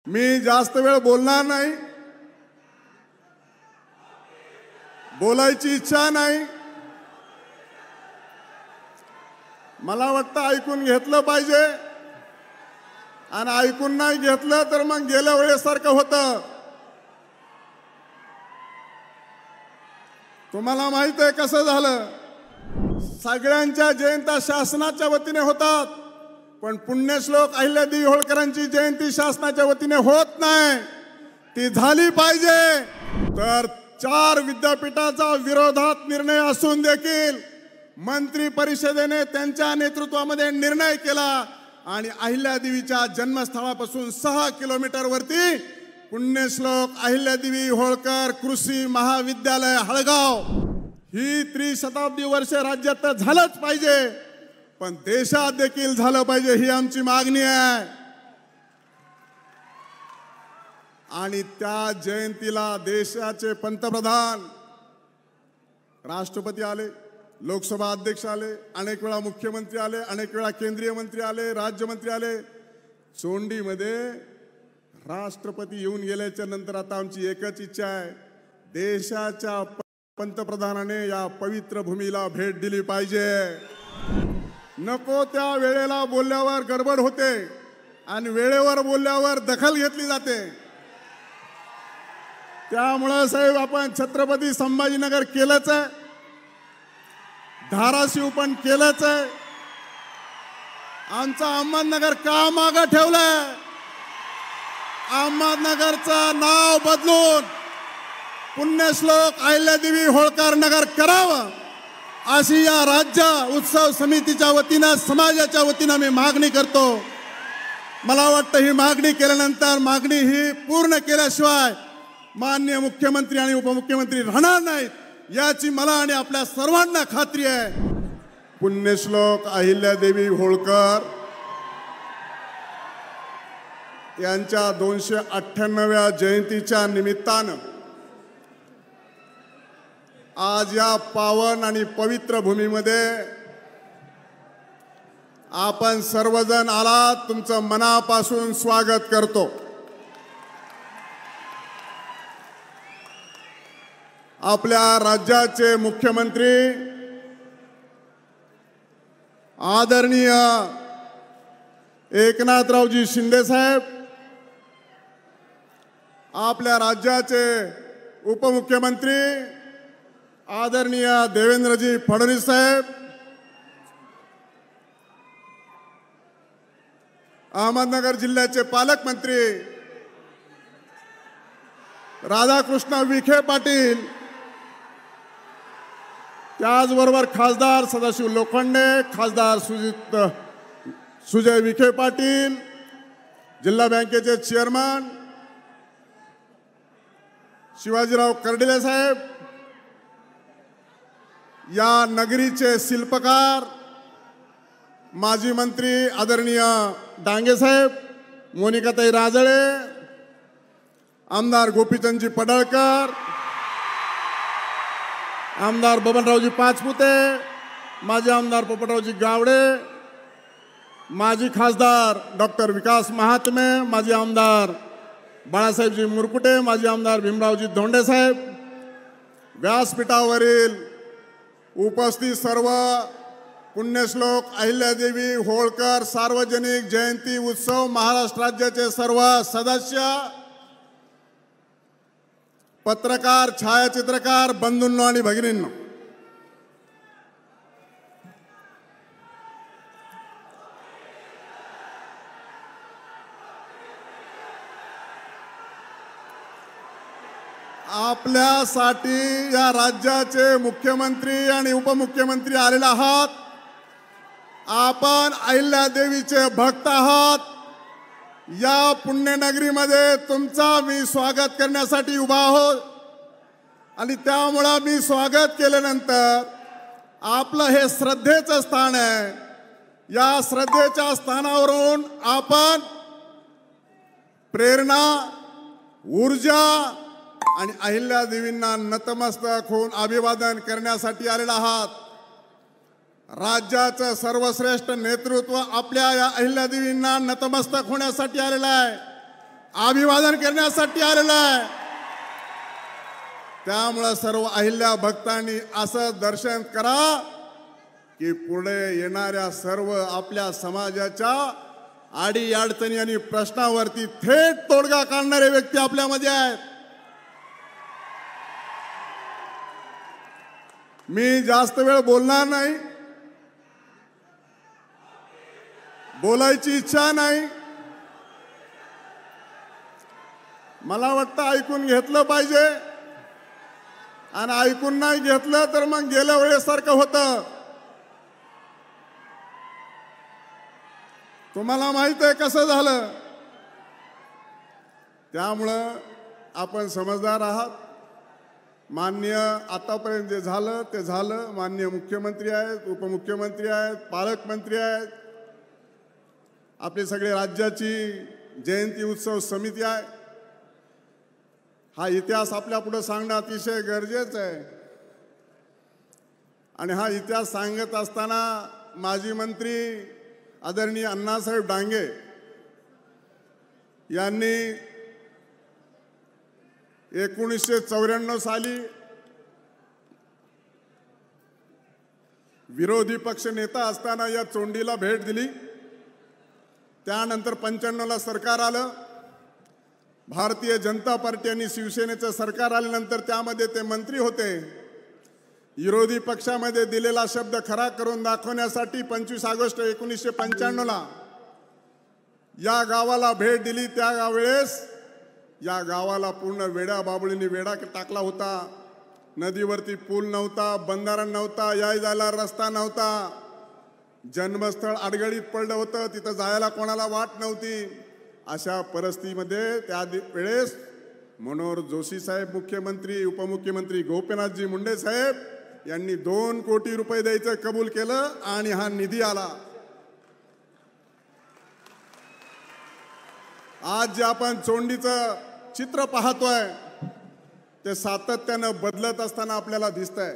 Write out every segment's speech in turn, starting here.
मी जास्त वेळ बोलणार नाही, बोलायची इच्छा नाही। मला वाटतं ऐकून घेतलं पाहिजे आणि ऐकून नाही घेतलं तर मग गेल्या वेळेसारखं होतं। तुम्हाला माहित आहे कसं झालं, सगळ्यांच्या जयंत्या शासनाच्या वतीने होतात, पण पुण्यश्लोक अहिल्यादेवी होळकरांची जयंती शासनाच्या वतीने होत नाही। ती झाली पाहिजे। तर 4 विद्यापीठाचा विरोधात निर्णय असून देखील मंत्री परिषदेने त्यांच्या नेतृत्वामध्ये निर्णय केला आणि अहिल्यादेवीच्या जन्मस्थळापासून 6 किलोमीटरवरती पुण्यश्लोक अहिल्यादेवी होळकर कृषी महाविद्यालय हळगाव ही त्रिशताब्दी वर्ष राज्यात झालंच पाहिजे, पण देशात देखील झालं पाहिजे ही आमची मागणी आहे। आणि त्या जयंतीला देशाचे पंतप्रधान, राष्ट्रपती आले, लोकसभा अध्यक्ष आले, अनेक वेळा मुख्यमंत्री आले, अनेक वेळा केंद्रीय मंत्री आले, राज्यमंत्री आले। चोंडीमध्ये राष्ट्रपती येऊन गेल्याच्या नंतर आता आमची एकच इच्छा आहे, देशाच्या पंतप्रधानाने या पवित्र भूमीला भेट दिली पाहिजे। नको त्या वेळेला बोलल्यावर गडबड होते आणि वेळेवर बोलल्यावर दखल घेतली जाते। त्यामुळे साहेब आपण छत्रपती संभाजीनगर केलंच आहे, धाराशिव पण केलंच आहे, आमचा अहमदनगर का मागे ठेवलंय? अहमदनगरचं नाव बदलून पुण्यश्लोक अहिल्यादेवी होळकर नगर करावं अशी या राज्य उत्सव समितीच्या वतीनं, समाजाच्या वतीनं मी मागणी करतो। मला वाटतं ही मागणी केल्यानंतर मागणी ही पूर्ण केल्याशिवाय माननीय मुख्यमंत्री आणि उपमुख्यमंत्री राहणार नाहीत याची मला आणि आपल्या सर्वांना खात्री आहे। पुण्यश्लोक अहिल्यादेवी होळकर यांच्या 298व्या जयंतीच्या निमित्तानं आज या पावन आणि पवित्र भूमीमध्ये आपण सर्वजण आलात, तुमचं मनापासून स्वागत करतो। आपल्या राज्याचे मुख्यमंत्री आदरणीय एकनाथरावजी शिंदे साहेब, आपल्या राज्याचे उपमुख्यमंत्री आदरणीय देवेंद्रजी फडणवीस साहेब, अहमदनगर जिल्ह्याचे पालकमंत्री राधाकृष्ण विखे पाटील, त्याचबरोबर खासदार सदाशिव लोखंडे, खासदार सुजय विखे पाटील, जिल्हा बँकेचे चेअरमन शिवाजीराव कर्डिले साहेब, या नगरीचे शिल्पकार माजी मंत्री आदरणीय डांगे साहेब, मोनिकाताई राजळे, आमदार गोपीचंदजी पडळकर, आमदार बबनरावजी पाचपुते, माजी आमदार पोपटरावजी गावडे, माजी खासदार डॉक्टर विकास महात्मे, माजी आमदार बाळासाहेबजी मुरकुटे, माजी आमदार भीमरावजी धोंडे साहेब, व्यासपीठावरील उपस्थित सर्व पुण्यश्लोक अहिल्यादेवी होळकर सार्वजनिक जयंती उत्सव महाराष्ट्र राज्याचे सर्व सदस्य, पत्रकार, छायाचित्रकार बंधूंनो आणि भगिनींनो, आपल्यासाठी या राज्याचे मुख्यमंत्री आणि उपमुख्यमंत्री आलेले आहात। आपण अहिल्यादेवीचे भक्त आहात। या पुण्यनगरीमध्ये तुमचा मी स्वागत करण्यासाठी उभा आहोत आणि त्यामुळे मी स्वागत केल्यानंतर आपलं हे श्रद्धेचं स्थान आहे। या श्रद्धेच्या स्थानावरून आपण प्रेरणा, ऊर्जा आणि अहिल्यादेवींना नतमस्तक होऊन अभिवादन करण्यासाठी आलेला आहात। राज्याचं सर्वश्रेष्ठ नेतृत्व आपल्या या अहिल्यादेवींना नतमस्तक होण्यासाठी आलेलं आहे। अभिवादन करण्यासाठी आलेला आहे। त्यामुळे सर्व अहिल्या भक्तांनी असं दर्शन करा की पुढे येणाऱ्या सर्व आपल्या समाजाच्या आडी अडचणी आणि प्रश्नावरती थेट तोडगा काढणारे व्यक्ती आपल्यामध्ये आहेत। मी जास्त वेळ बोलणार नाही, बोलायची इच्छा नाही। मला वाटतं ऐकून घेतलं पाहिजे, आणि ऐकून नाही घेतलं तर मग गेल्या वेळेसारखं होतं। तुम्हाला माहित आहे कसं झालं। त्यामुळं आपण समजदार आहात। माननीय आतापर्यंत जे झालं ते झालं। माननीय मुख्यमंत्री आहेत, उपमुख्यमंत्री आहेत, पालकमंत्री आहेत, आपली सगळी राज्याची जयंती उत्सव समिती आहे। हा इतिहास आपल्या पुढे सांगणं अतिशय गरजेचं आहे। आणि हा इतिहास सांगत असताना माजी मंत्री आदरणीय अण्णासाहेब डांगे यांनी 1994 साली विरोधी पक्ष नेता असताना या चोंडीला भेट दिली। त्यानंतर 95 ला सरकार आलं। भारतीय जनता पार्टी आणि शिवसेनेचं सरकार आल्यानंतर त्यामध्ये ते मंत्री होते। विरोधी पक्षामध्ये दिलेला शब्द खरा करून दाखवण्यासाठी 25 ऑगस्ट 1995 ला या गावाला भेट दिली। त्या वेळेस या गावाला पूर्ण वेड्या बाबळीने वेढा टाकला होता। नदीवरती पूल नव्हता, बंधारा नव्हता, याय जायला रस्ता नव्हता, जन्मस्थळ अडगळीत पडलं होतं, तिथं जायला कोणाला वाट नव्हती। अशा परिस्थितीमध्ये त्या वेळेस मनोहर जोशी साहेब मुख्यमंत्री, उपमुख्यमंत्री गोपीनाथजी मुंडे साहेब यांनी 2 कोटी रुपये द्यायचं कबूल केलं आणि हा निधी आला। आज जे आपण चोंडीचं चित्र पाहतोय ते सातत्यानं बदलत असताना आपल्याला दिसतंय।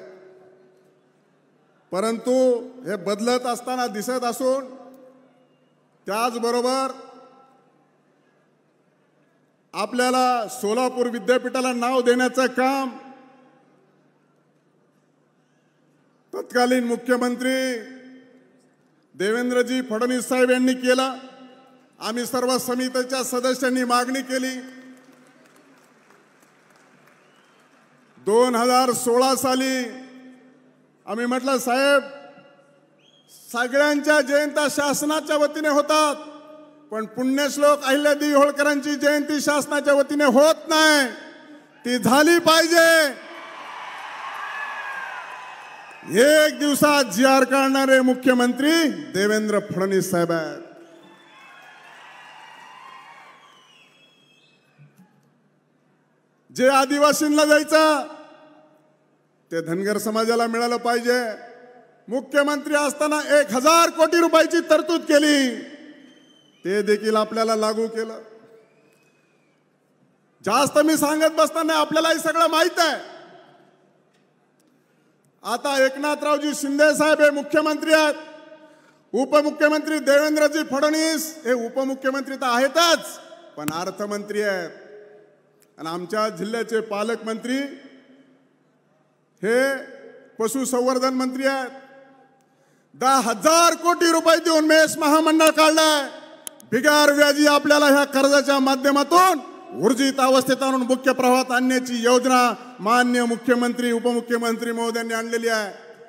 परंतु हे बदलत असताना दिसत असून त्याचबरोबर आपल्याला सोलापूर विद्यापीठाला नाव देण्याचं काम तत्कालीन मुख्यमंत्री देवेंद्रजी फडणवीस साहेब यांनी केलं। आम्ही सर्व समितीच्या सदस्यांनी मागणी केली। 2016 साली आम्ही म्हटलं, साहेब सगळ्यांच्या जयंत्या शासनाच्या वतीने होतात, पण पुण्यश्लोक अहिल्यादेवी होळकरांची जयंती शासनाच्या वतीने होत नाही, ती झाली पाहिजे। एक दिवसात जी.आर. काढणारे मुख्यमंत्री देवेंद्र फडणवीस साहेब आहेत। जे आदिवासींना जायचं ते धनगर समाजाला मिळालं पाहिजे। मुख्यमंत्री असताना 1000 कोटी रुपयाची तरतूद केली, ते देखील आपल्याला लागू केलं। जास्त मी सांगत बसताना आपल्याला हे सगळं माहित आहे। आता एकनाथरावजी शिंदे साहेब हे मुख्यमंत्री आहेत, उपमुख्यमंत्री देवेंद्रजी फडणवीस हे उपमुख्यमंत्री तर आहेतच, पण अर्थमंत्री आहेत। आणि आमच्या जिल्ह्याचे पालकमंत्री हे पशुसंवर्धन मंत्री आहेत। 10,000 कोटी रुपये देऊन मेस महामंडळ काढलंय। बिगर व्याजी आपल्याला ह्या कर्जाच्या माध्यमातून ऊर्जित अवस्थेत आणून मुख्य प्रवाहात आणण्याची योजना माननीय मुख्यमंत्री उपमुख्यमंत्री महोदयांनी आणलेली आहे।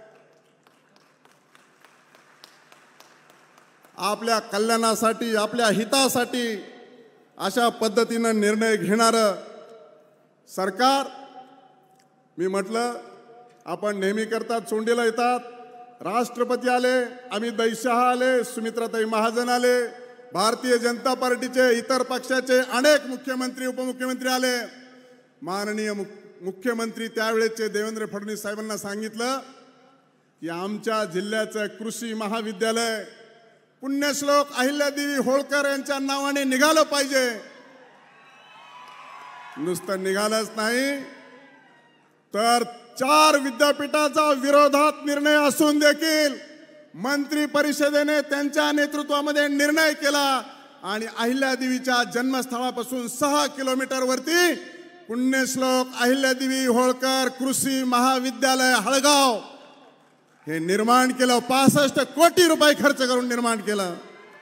आपल्या कल्याणासाठी, आपल्या हितासाठी अशा पद्धतीनं निर्णय घेणारं सरकार। मी म्हटलं, आपण नेहमी करतात चोंडीला येतात, राष्ट्रपती आले, अमित शहा आले, सुमित्राताई महाजन आले, भारतीय जनता पार्टीचे इतर पक्षाचे अनेक मुख्यमंत्री उपमुख्यमंत्री आले। माननीय मुख्यमंत्री त्यावेळेचे देवेंद्र फडणवीस साहेबांना सांगितलं की आमच्या जिल्ह्याचं कृषी महाविद्यालय पुण्यश्लोक अहिल्यादेवी होळकर यांच्या नावाने निघालं पाहिजे। नुसतं निघालंच नाही तर 4 विद्यापीठाचा विरोधात निर्णय असून देखील मंत्री परिषदेने त्यांच्या नेतृत्वामध्ये निर्णय केला आणि अहिल्यादेवीच्या जन्मस्थळापासून 6 किलोमीटरवरती पुण्यश्लोक अहिल्यादेवी होळकर कृषी महाविद्यालय हळगाव हे निर्माण केलं. 65 कोटी रुपये खर्च करून निर्माण केलं.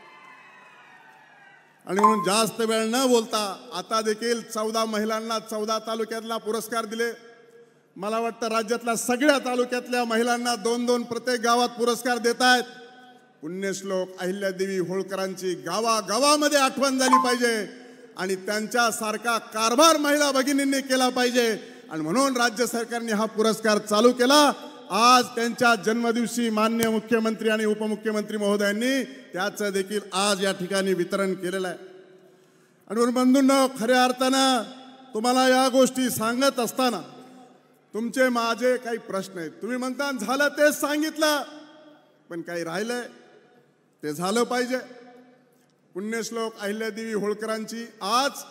आणि म्हणून जास्त वेळ न बोलता आता देखील 14 महिलांना 14 तालुक्यातला पुरस्कार दिले. मला वाटतं राज्यातल्या सगळ्या तालुक्यातल्या महिलांना 2-2 प्रत्येक गावात पुरस्कार देत आहेत. पुण्यश्लोक अहिल्यादेवी होळकरांची गावागावामध्ये आठवण झाली पाहिजे आणि त्यांच्यासारखा कारभार महिला भगिनींनी केला पाहिजे. आणि म्हणून राज्य सरकारने हा पुरस्कार चालू केला. आज त्यांच्या जन्मदिवशी माननीय मुख्यमंत्री आणि उपमुख्यमंत्री महोदयांनी त्याचं देखील आज या ठिकाणी वितरण केलेलं आहे. आणि बंधूंनो, खऱ्या अर्थानं तुम्हाला या गोष्टी सांगत असताना तुमचे माझे काही प्रश्न आहेत. तुम्ही म्हणता झालं तेच सांगितलं, पण काही राहिलंय ते झालं पाहिजे. पुण्यश्लोक अहिल्यादेवी होळकरांची आज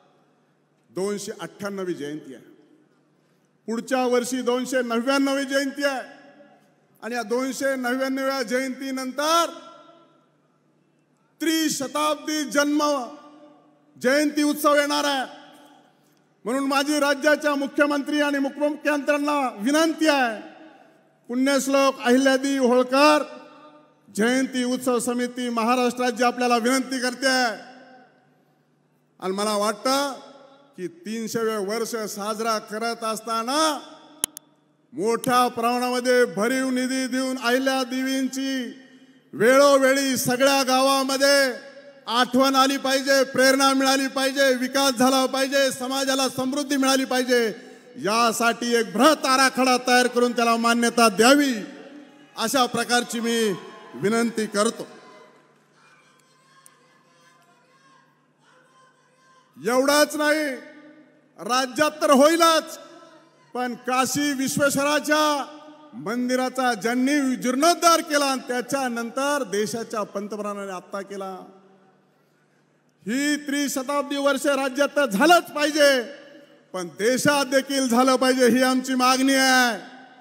298वी जयंती आहे. पुढच्या वर्षी 299वी जयंती आहे. आणि या 299व्या जयंतीनंतर त्रिशताब्दी जन्म जयंती उत्सव येणार आहे. म्हणून माझी राज्याच्या मुख्यमंत्री आणि उपमुख्यमंत्र्यांना विनंती आहे, पुण्यश्लोक अहिल्यादेवी होळकर जयंती उत्सव समिती महाराष्ट्र राज्य आपल्याला विनंती करते आहे. आणि मला वाटतं की 300वे वर्ष साजरा करत असताना मोठ्या प्रमाणामध्ये भरीव निधी देऊन अहिल्यादेवींची वेळोवेळी सगळ्या गावामध्ये आठवण आली पाहिजे, प्रेरणा मिळाली पाहिजे, विकास झाला पाहिजे, समाजाला समृद्धी मिळाली पाहिजे. यासाठी एक बृहत आराखडा तयार करून त्याला मान्यता द्यावी, अशा प्रकारची मी विनंती करतो. एवढाच नाही, राज्यात तर होईलच, पण काशी विश्वेश्वराच्या मंदिराचा ज्यांनी जीर्णोद्धार केला त्याच्यानंतर देशाच्या पंतप्रधानांनी आत्ता केला. ही त्रिशताब्दी वर्ष राज्यात तर झालंच पाहिजे, पण देशात देखील झालं पाहिजे, ही आमची मागणी आहे.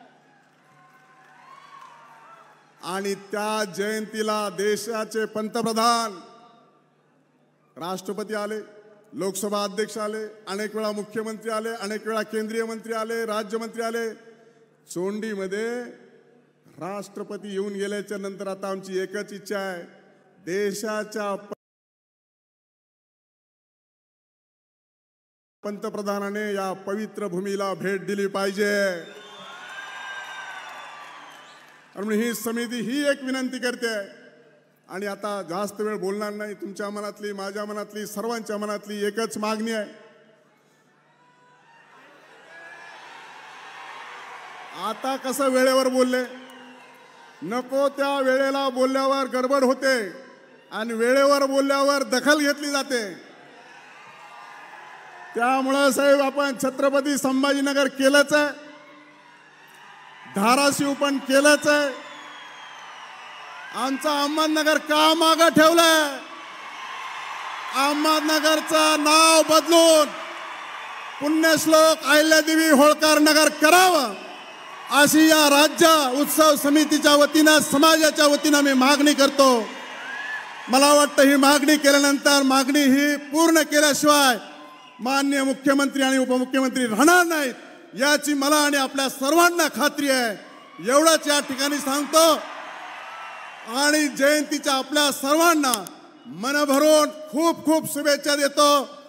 आणि त्या जयंतीला देशाचे पंतप्रधान, राष्ट्रपती आले, लोकसभा अध्यक्ष आले, अनेक वेळा मुख्यमंत्री आले, अनेक वेळा केंद्रीय मंत्री आले, राज्यमंत्री आले. चोंडीमध्ये राष्ट्रपती येऊन गेल्याच्या नंतर आता आमची एकच इच्छा आहे, देशाच्या पंतप्रधानाने या पवित्र भूमीला भेट दिली पाहिजे. आणि ही समिती ही एक विनंती करते आहे. आणि आता जास्त वेळ बोलणार नाही. तुमच्या मनातली, माझ्या मनातली, सर्वांच्या मनातली एकच मागणी आहे. आता कसं वेळेवर बोलले, नको त्या वेळेला बोलल्यावर गडबड होते आणि वेळेवर बोलल्यावर दखल घेतली जाते. त्यामुळे साहेब आपण छत्रपती संभाजीनगर केलंच आहे, धाराशिव पण केलंच आहे. आमचा अहमदनगर का मागं ठेवलंय? अहमदनगरचं नाव बदलून पुण्यश्लोक अहिल्यादेवी होळकर नगर करावं, अशी या राज्य उत्सव समितीच्या वतीनं, समाजाच्या वतीनं मी मागणी करतो. मला वाटतं ही मागणी केल्यानंतर, मागणी ही पूर्ण केल्याशिवाय माननीय मुख्यमंत्री आणि उपमुख्यमंत्री राहणार नाहीत, याची मला आणि आपल्या सर्वांना खात्री आहे. एवढंच या ठिकाणी सांगतो. आणि जयंतीच्या आपल्या सर्वांना मनभरून खूप खूप शुभेच्छा देतो.